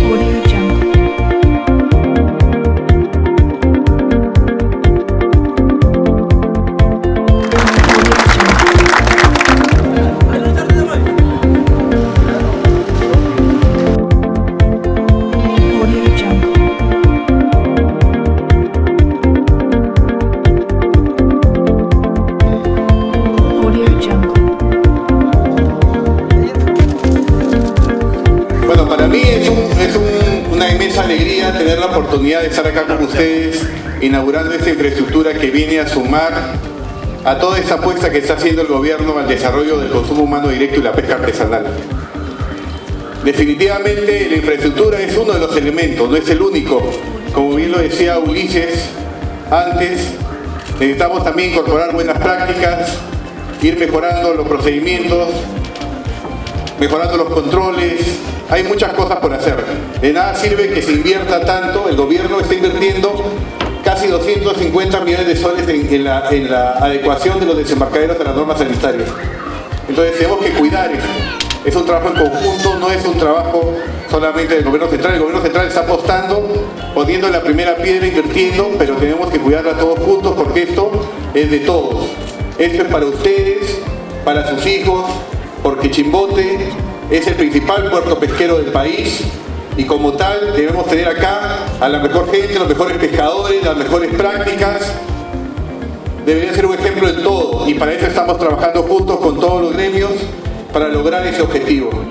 Para mí es una inmensa alegría tener la oportunidad de estar acá con ustedes inaugurando esta infraestructura que viene a sumar a toda esta apuesta que está haciendo el gobierno al desarrollo del consumo humano directo y la pesca artesanal. Definitivamente la infraestructura es uno de los elementos, no es el único. Como bien lo decía Ulises antes, necesitamos también incorporar buenas prácticas, ir mejorando los procedimientos, mejorando los controles. Hay muchas cosas por hacer. De nada sirve que se invierta tanto. El gobierno está invirtiendo casi 250 millones de soles en la adecuación de los desembarcaderos a las normas sanitarias. Entonces tenemos que cuidar esto. Es un trabajo en conjunto, no es un trabajo solamente del gobierno central. El gobierno central está apostando, poniendo la primera piedra, invirtiendo, pero tenemos que cuidarla todos juntos porque esto es de todos. Esto es para ustedes, para sus hijos, porque Chimbote es el principal puerto pesquero del país y como tal debemos tener acá a la mejor gente, los mejores pescadores, las mejores prácticas. Debería ser un ejemplo en todo y para eso estamos trabajando juntos con todos los gremios para lograr ese objetivo.